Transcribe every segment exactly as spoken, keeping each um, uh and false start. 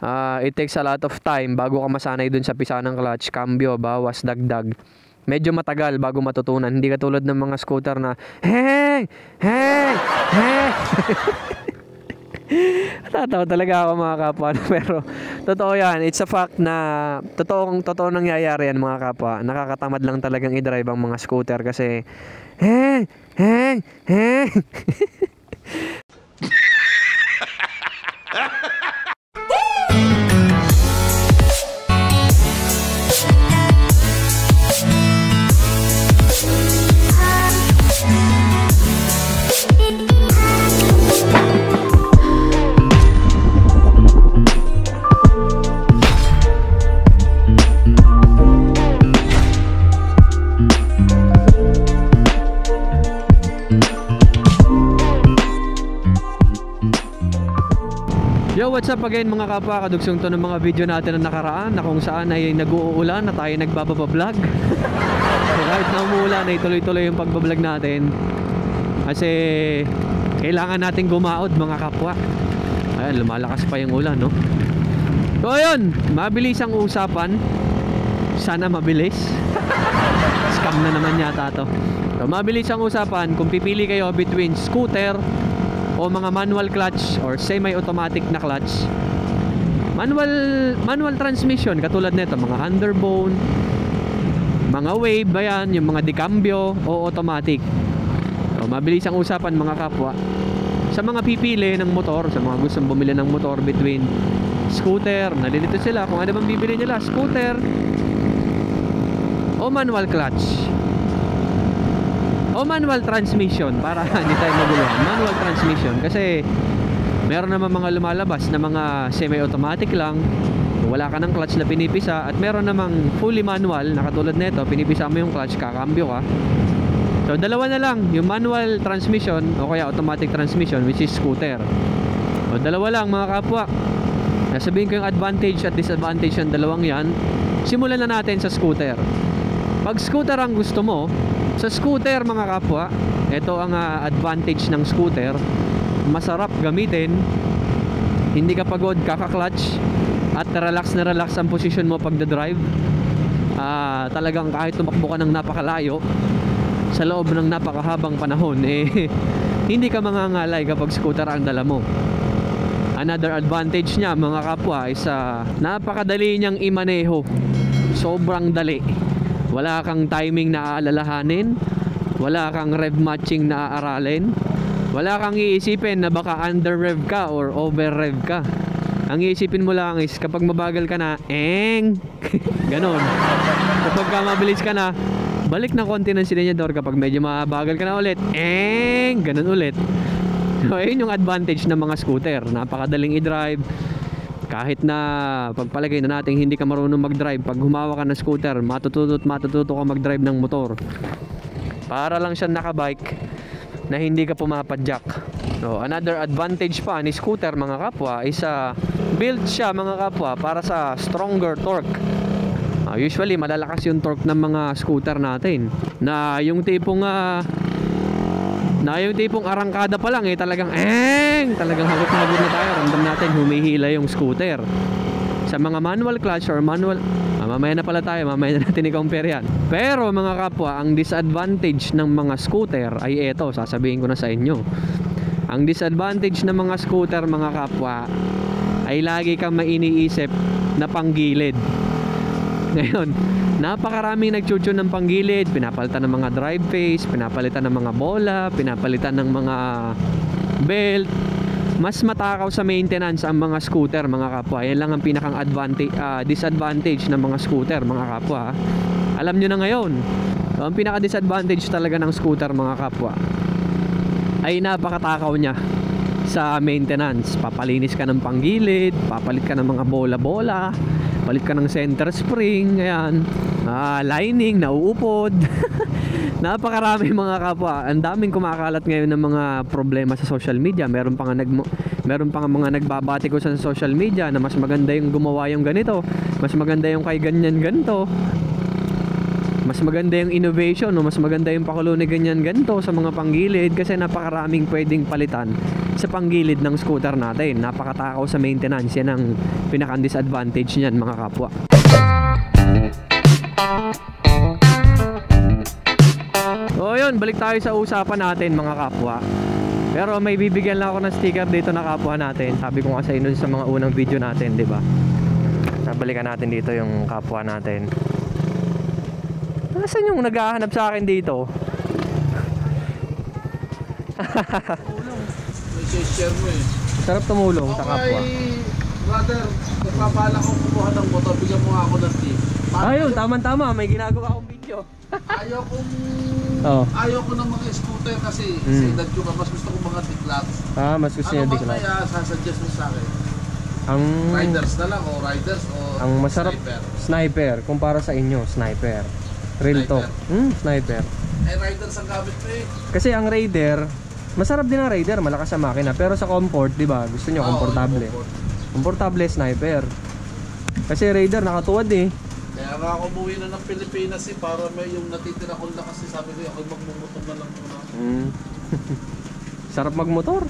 uh, it takes a lot of time bago ka masanay dun sa pisa ng clutch, cambio, bawas, dagdag. Medyo matagal bago matutunan. Hindi katulad ng mga scooter na hey! Hey! Hey! Tatawa talaga ako mga kapwa. Pero totoo yan. It's a fact na totoong, totoo nangyayari yan mga kapwa. Nakakatamad lang talagang i-drive ang mga scooter kasi hey! Hey! Hey! Yo, what's up again mga kapwa? Kadugsong to ng mga video natin na nakaraan na kung saan ay nag-uulan na tayo nagbabablog. So kahit na umuulan ay tuloy-tuloy yung pagbablog natin kasi kailangan natin gumaod mga kapwa. Ayan, lumalakas pa yung ulan, no? So ayun, mabilis ang usapan. Sana mabilis. Scam na naman yata to. So mabilis ang usapan kung pipili kayo between scooter o mga manual clutch or semi-automatic na clutch. Manual manual transmission katulad nito, mga underbone, mga wave ba yan, yung mga decambio o automatic. So, mabilis ang usapan mga kapwa. Sa mga pipili ng motor, sa mga gustong bumili ng motor between scooter, nalilito sila kung ano bang bibili nila, scooter o manual clutch o manual transmission, para hindi tayo maguluhan. Manual transmission kasi meron naman mga lumalabas na mga semi-automatic lang, wala ka ng clutch na pinipisa, at meron namang fully manual na katulad nito, pinipisa mo yung clutch, kakambyo ka. So dalawa na lang, yung manual transmission o kaya automatic transmission, which is scooter. So dalawa lang mga kapwa. Nasabihin ko yung advantage at disadvantage ng dalawang yan. Simulan na natin sa scooter. Pag scooter ang gusto mo, sa scooter mga kapwa, ito ang uh, advantage ng scooter. Masarap gamitin, hindi ka pagod, kaka-clutch, at relax na relax ang position mo pag drive. uh, Talagang kahit tumakbo ka ng napakalayo sa loob ng napakahabang panahon, eh hindi ka mangangalay kapag scooter ang dala mo. Another advantage niya mga kapwa is uh, napakadali niyang imaneho. Sobrang dali. Wala kang timing na aalalahanin, wala kang rev matching na aaralin, wala kang iisipin na baka under rev ka or over rev ka. Ang iisipin mo lang is kapag mabagal ka na, eng ganon. Kapag ka mabilis ka na, balik na konti ng silinyador. Kapag medyo mabagal ka na ulit, eng ganon ulit. So ayun yung advantage ng mga scooter. Napakadaling i-drive. Kahit na pagpalagay na natin hindi ka marunong mag-drive, pag humawa ka ng scooter, matututo at matututo ka mag-drive ng motor. Para lang siya nakabike na hindi ka pumapadyak. So, another advantage pa ni scooter mga kapwa is uh, build siya mga kapwa para sa stronger torque. Uh, usually malalakas yung torque ng mga scooter natin. Na yung tipong uh, na yung tipong arangkada pa lang eh talagang eng talagang hagot na hagot na tayo, ramdam natin humihila yung scooter. Sa mga manual clutch or manual ah, mamaya na pala tayo, mamaya na natin i-compare yan. Pero mga kapwa, ang disadvantage ng mga scooter ay eto, sasabihin ko na sa inyo. Ang disadvantage ng mga scooter mga kapwa ay lagi kang mainiisip na panggilid. Ngayon, napakaraming nagchuchun ng panggilid, pinapalitan ng mga drive face, pinapalitan ng mga bola, pinapalitan ng mga belt. Mas matakaw sa maintenance ang mga scooter mga kapwa. Yan lang ang pinakang advantage, uh, disadvantage ng mga scooter mga kapwa. Alam nyo na ngayon. So, ang pinaka disadvantage talaga ng scooter mga kapwa ay napakatakaw niya sa maintenance. Papalinis ka ng panggilid, papalit ka ng mga bola-bola, palit ka ng center spring, ayan, ah, lining, nauupod. Napakarami mga kapwa. Ang daming kumakalat ngayon ng mga problema sa social media. Meron pa nga nag meron pa nga mga nagbabati ko sa social media na mas maganda yung gumawa yung ganito, mas maganda yung kay ganyan ganito, mas maganda yung innovation, no? Mas maganda yung pakulo ni ganyan ganito sa mga panggilid kasi napakaraming pwedeng palitan sa panggilid ng scooter natin. Napakatakaw sa maintenance, yan ang pinakang disadvantage niyan mga kapwa. So yun, balik tayo sa usapan natin mga kapwa. Pero may bibigyan lang ako ng sticker dito na kapwa natin. Sabi ko nga sa inyo sa mga unang video natin, di ba? Nabalikan natin dito yung kapwa natin. Nasaan yung naghahanap sa akin dito? share mo eh. Sarap tumulong sa kapwa. Okay, brother, nagpapala ko kumuha ng motor, bigyan mo nga ako ng tip. Ayun, tama-tama, may ginagawa akong video. Ayaw kong... Oh. Ayaw ko ng mga scooter kasi Mm. sa edad ko na mas gusto ko mga tiklats. Ah, mas gusto niya Ano ba diklat. kaya sasuggest mo sa akin? Ang Riders na lang o riders o ang masarap sniper? sniper kumpara sa inyo, sniper. Real talk. Sniper. Hmm, sniper. Eh, riders ang gamit mo eh. Kasi ang Raider, masarap din ang Raider, malakas sa makina, pero sa comfort, 'di ba? Gusto niyo Oo, komportable. yung comfort. Komportable sniper. Kasi Raider nakatuwad eh. Kaya nga ako umuwi na ng Pilipinas eh, para may yung natitira ko na kasi sabi ko ako magmumutong na lang muna. Hmm. Sarap magmotor.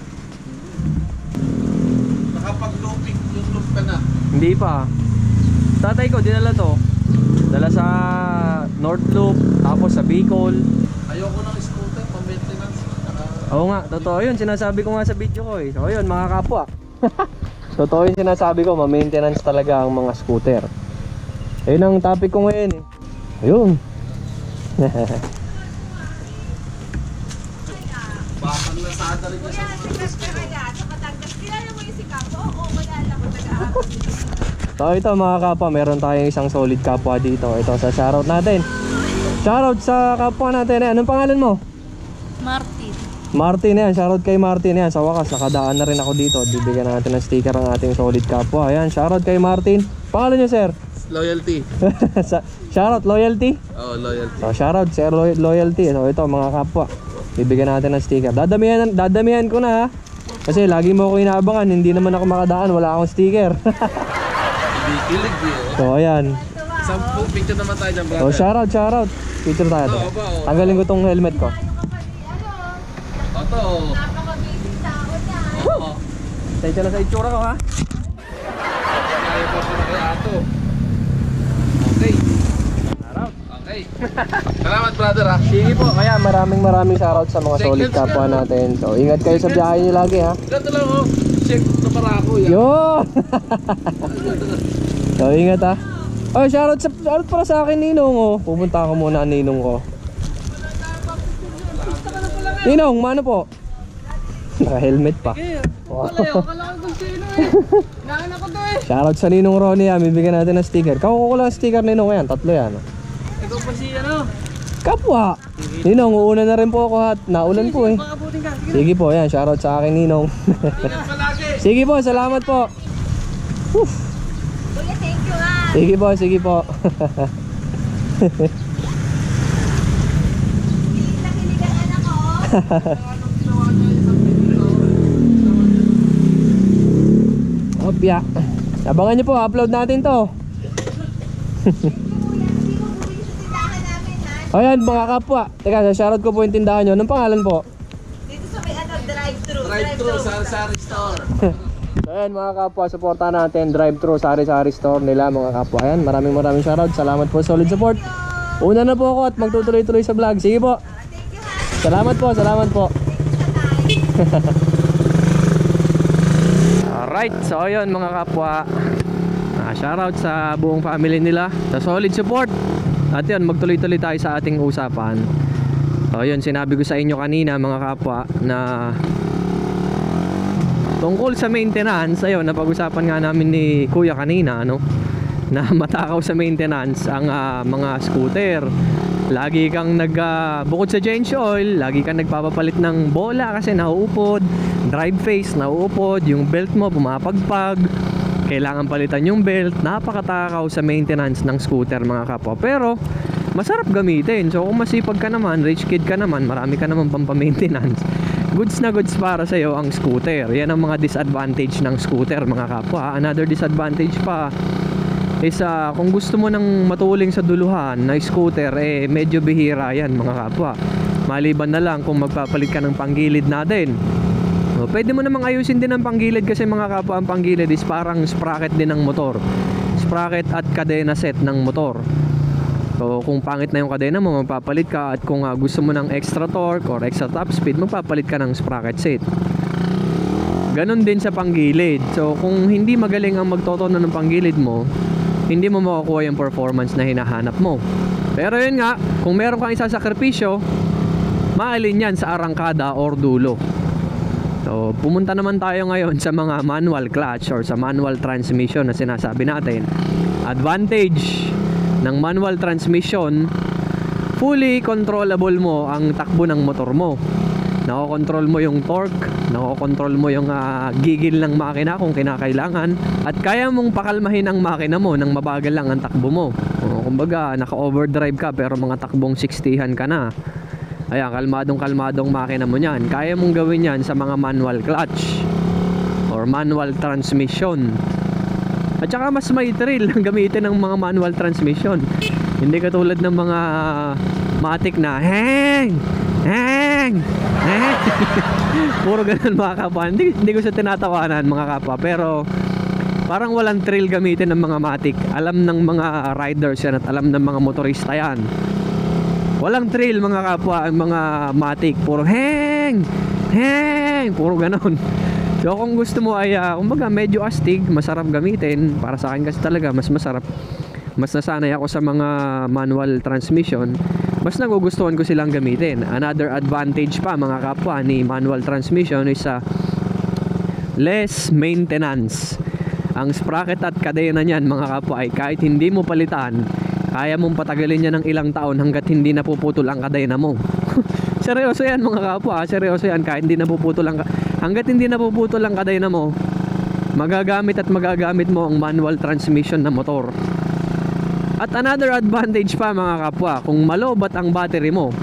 Nakapag-looping yung loop ka na. Hindi pa. Tatay ko dinala to. Dala sa North Loop, tapos sa Bicol. Ayoko ng scooter, pa-maintenance. Naka- Oo nga, totoo yun. Sinasabi ko nga sa video ko eh. So yun mga kapwa. Totoo yun sinasabi ko, ma-maintenance talaga ang mga scooter. Ayun ang topic ko ngayon eh. Ayun. Bakang nasada rin niya sa mga scooter. So ito mga kapwa, meron tayong isang solid kapwa dito. Ito sa shoutout natin. Shoutout sa kapwa natin. Anong pangalan mo? Martin. Martin yan, shoutout kay Martin yan. Sa wakas, nakadaan na rin ako dito. Bibigyan natin ng sticker ang ating solid kapwa. Ayan, shoutout kay Martin. Pangalan niyo sir? Loyalty. Sa- shoutout, loyalty. Oh, loyalty. So shoutout, sir, loy- loyalty. So ito mga kapwa, bibigyan natin ng sticker. Dadamihan, dadamihan ko na ha. Kasi lagi mo ako inaabangan, hindi naman ako makadaan, wala akong sticker. Hindi kilig eh. So ayan. Isang picture naman tayo dyan, So brother. shoutout, shoutout. Picture tayo. Oo, ba, oo. Tanggalin ko tong helmet ko. Oto. Oo. Tayo na sa itsura ko ha. Kaya pa siya na kay Ato. Okay. Okay. Salamat, brother ha. Sige po, kaya maraming maraming shoutout sa mga solid kapwa natin. So ingat kayo sa biyahe nyo lagi ha. Ganito lang oh. Check na para ako yan. Yo! So ingat ha. Oh, shoutout, sa, shoutout para sa akin Ninong oh. Pupunta ako muna ang Ninong ko. Ninong, mano po? Naka-helmet pa. Wow. Shoutout sa Ninong Ronnie ha. Bibigyan natin ng sticker. Kako ko lang sticker Ninong ko yan. Tatlo yan. Ikaw pa si ano? Kapwa! Ninong, uuna na rin po ako at naulan po eh. Pakabutin ka. Sige po, yan. Shoutout sa akin Ninong. Ingat palagi. Sige po, salamat po. Whew. Kuya, thank you ah. Sige po, sige po. Nakilig ang anak ko. Opya. Abangan nyo po, upload natin to. Ayan mga kapwa. Teka, sa shoutout ko po yung tindahan nyo. Anong pangalan po? Dito sa may ano, drive-thru. Drive-thru sa Sari Store. So ayan mga kapwa, supportan natin drive-thru sari-sari store nila mga kapwa. Ayan, maraming maraming shoutout. Salamat po, solid support. Una na po ako at magtutuloy-tuloy sa vlog. Sige po. Thank you ha. Salamat po, salamat po. Alright, so ayun mga kapwa. Ah, shoutout sa buong family nila sa solid support. At yun, magtuloy-tuloy tayo sa ating usapan. So yun, sinabi ko sa inyo kanina mga kapwa na tungkol sa maintenance. Ayun, napag-usapan nga namin ni Kuya kanina, ano, na matakaw sa maintenance ang ah, mga scooter. Lagi kang nag uh, bukod sa change oil, lagi kang nagpapapalit ng bola kasi nauupod, drive face nauupod, yung belt mo pumapagpag, kailangan palitan yung belt. Napakatakaw sa maintenance ng scooter mga kapwa, pero masarap gamitin. So kung masipag ka naman, rich kid ka naman, marami ka naman pampamaintenance, goods na goods para sa'yo ang scooter. Yan ang mga disadvantage ng scooter mga kapwa. Another disadvantage pa, is ah, kung gusto mo ng matuling sa duluhan na scooter, eh medyo bihira yan mga kapwa. Maliban na lang kung magpapalit ka ng panggilid natin. O, pwede mo namang ayusin din ang panggilid kasi mga kapwa, ang panggilid is parang sprocket din ng motor. Sprocket at kadena set ng motor. So kung pangit na yung kadena mo, magpapalit ka. At kung uh, gusto mo ng extra torque or extra top speed, magpapalit ka ng sprocket set. Ganon din sa panggilid. So kung hindi magaling ang magtotono ng panggilid mo, hindi mo makukuha yung performance na hinahanap mo. Pero yun nga, kung meron kang isasakripisyo, maalin yan sa arangkada or dulo. So pumunta naman tayo ngayon sa mga manual clutch or sa manual transmission na sinasabi natin. Advantage ng manual transmission, fully controllable mo ang takbo ng motor mo. Nakokontrol mo yung torque, nakokontrol mo yung uh, gigil ng makina kung kinakailangan, at kaya mong pakalmahin ang makina mo nang mabagal lang ang takbo mo. O, kumbaga naka-overdrive ka pero mga takbong sixtyhan ka na. Ayan, kalmadong kalmadong makina mo niyan. Kaya mong gawin yan sa mga manual clutch or manual transmission. At saka mas may thrill ang gamitin ng mga manual transmission. Hindi katulad ng mga matic na heng, heng, heng. Puro ganun mga kapwa. Hindi, hindi ko siya tinatawanan mga kapwa, pero parang walang thrill gamitin ng mga matic. Alam ng mga riders yan at alam ng mga motorista yan. Walang thrill mga kapwa ang mga matic. Puro heng, heng, puro ganun. So kung gusto mo ay uh, kumbaga medyo astig, masarap gamitin. Para sa akin kasi talaga mas masarap. Mas nasanay ako sa mga manual transmission, mas nagugustuhan ko silang gamitin. Another advantage pa mga kapwa ni manual transmission is uh, less maintenance. Ang sprocket at kadena niyan mga kapwa ay kahit hindi mo palitan, kaya mong patagalin niya ng ilang taon hanggat hindi napuputol ang kadena mo. Seryoso yan mga kapwa, seryoso yan. Kahit hindi napuputol ang hanggat hindi napuputol ang kadena mo, magagamit at magagamit mo ang manual transmission na motor. At another advantage pa mga kapwa, kung malobat ang battery mo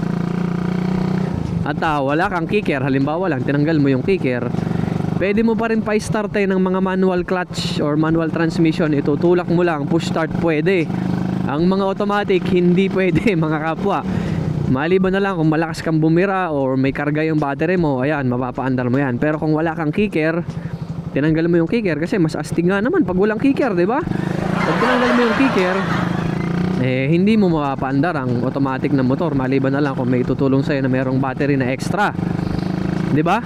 at uh, wala kang kicker, halimbawa lang tinanggal mo yung kicker, pwede mo pa rin pa-start ng mga manual clutch or manual transmission. Itutulak mo lang, push start pwede. Ang mga automatic hindi pwede mga kapwa. Maliban na lang kung malakas kang bumira or may karga yung battery mo, ayan, mapapaandar mo yan. Pero kung wala kang kicker, tinanggal mo yung kicker kasi mas astig nga naman pag walang kicker, di ba? Pag tinanggal mo yung kicker, eh hindi mo mapapaandar ang automatic na motor, maliban na lang kung may tutulong sa'yo na mayroong battery na extra, di ba?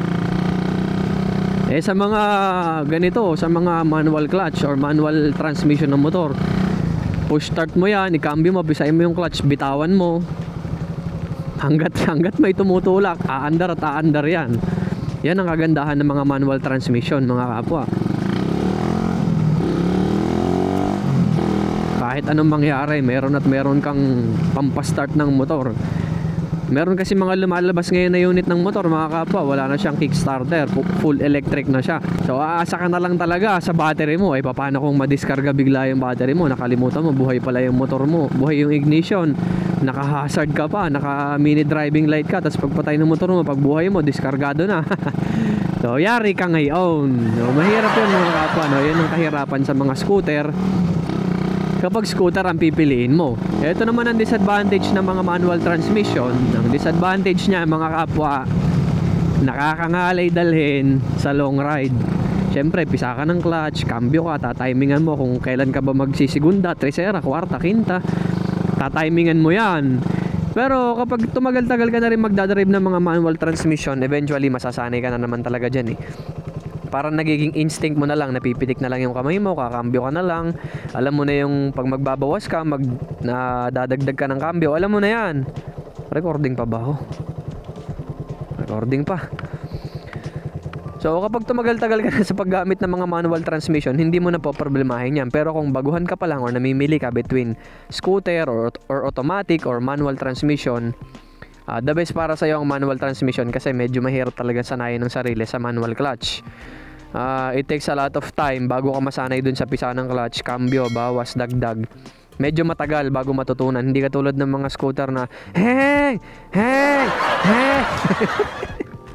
Eh sa mga ganito, sa mga manual clutch or manual transmission ng motor, push start mo yan, ikambyo mo, bisayin mo yung clutch, bitawan mo hanggat hanggat may tumutulak, aandar at aandar yan. Yan ang kagandahan ng mga manual transmission mga kapwa. Kahit anong mangyari, meron at meron kang pampastart ng motor. Meron kasi mga lumalabas ngayon na unit ng motor mga kapwa, wala na siyang kickstarter, full electric na siya. So aasa ka na lang talaga sa battery mo. Ay paano kung madiskarga bigla yung battery mo, nakalimutan mo, buhay pala yung motor mo, buhay yung ignition, naka-hazard ka pa, naka-mini driving light ka, tapos pagpatay ng motor mo, pagbuhay mo, diskargado na. So yari ka ngayon. So, mahirap yun mga kapwa, no? Yun ang kahirapan sa mga scooter kapag scooter ang pipiliin mo. Ito naman ang disadvantage ng mga manual transmission. Ang disadvantage niya mga kapwa, nakakangalay dalhin sa long ride. Siyempre, pisa ka ng clutch, cambio ka, tatimingan mo kung kailan ka ba magsisigunda, tresera, kwarta, quinta. Tatimingan mo yan. Pero kapag tumagal-tagal ka na rin magdadrive ng mga manual transmission, eventually masasanay ka na naman talaga dyan eh. Parang nagiging instinct mo na lang, napipitik na lang yung kamay mo, kakambyo ka na lang. Alam mo na yung pag magbabawas ka, mag na dadagdag ka ng kambyo, alam mo na yan. Recording pa ba ho? Recording pa. So kapag tumagal-tagal ka na sa paggamit ng mga manual transmission, hindi mo na po problemahin yan. Pero kung baguhan ka pa lang or namimili ka between scooter or, or automatic or manual transmission, Uh, the best para sa iyo ang manual transmission kasi medyo mahirap talaga sanayin ng sarili sa manual clutch. Uh, it takes a lot of time bago ka masanay dun sa pisa ng clutch, cambio, bawas, dagdag. Medyo matagal bago matutunan. Hindi katulad ng mga scooter na hey! Hey! Hey!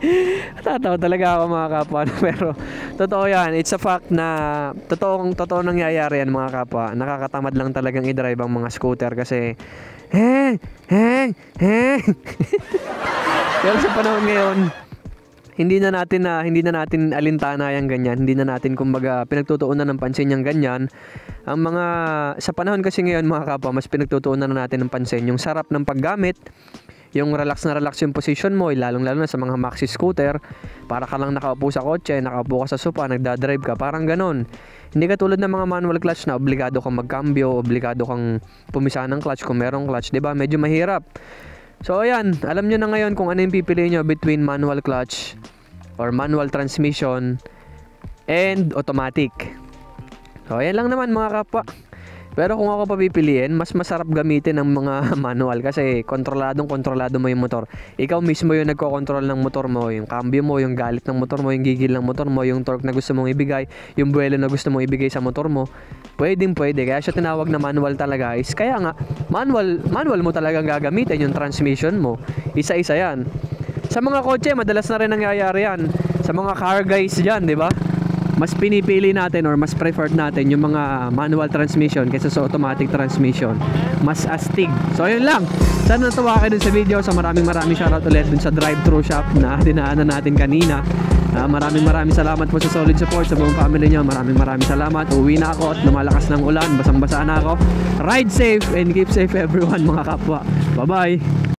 Tatawa talaga ako mga kapwa. Pero totoo yan. It's a fact na totoong, totoo nangyayari yan mga kapwa. Nakakatamad lang talagang i-drive ang mga scooter kasi heng, heng, heng. Pero sa panahon ngayon, hindi na natin na hindi na natin alintana yang ganyan. Hindi na natin kumbaga pinagtutuunan ng pansin yang ganyan. Ang mga sa panahon kasi ngayon mga kapwa, mas pinagtutuunan na natin ng pansin yung sarap ng paggamit. Yung relax na relax yung position mo, lalong-lalo na sa mga maxi scooter, para ka lang nakaupo sa kotse, nakaupo ka sa sofa, nagdadrive ka, parang ganon. Hindi ka tulad ng mga manual clutch na obligado kang magkambyo, obligado kang pumisa ng clutch kung merong clutch, 'di ba? Medyo mahirap. So ayan, alam nyo na ngayon kung ano yung pipiliin nyo between manual clutch or manual transmission and automatic. So ayan lang naman mga kapwa. Pero kung ako papipiliin, mas masarap gamitin ang mga manual kasi kontroladong kontrolado mo yung motor. Ikaw mismo yung nagko-control ng motor mo, yung cambio mo, yung galit ng motor mo, yung gigil ng motor mo, yung torque na gusto mong ibigay, yung buwelo na gusto mong ibigay sa motor mo. Pwedeng pwede. Kaya siya tinawag na manual talaga is kaya nga, manual, manual mo talagang gagamitin yung transmission mo. Isa-isa yan. Sa mga kotse, madalas na rin nangyayari yan. Sa mga car guys dyan, di ba? Mas pinipili natin or mas preferred natin yung mga manual transmission kaysa sa automatic transmission. Mas astig. So ayun lang. Sana natuwa kayo dun sa video. So maraming maraming shoutout ulit dun sa drive-thru shop na dinaanan natin kanina. Uh, maraming maraming salamat po sa solid support sa buong family nyo. Maraming maraming salamat. Uwi na ako at lumalakas ng ulan. Basang-basa na ako. Ride safe and keep safe everyone mga kapwa. Bye-bye.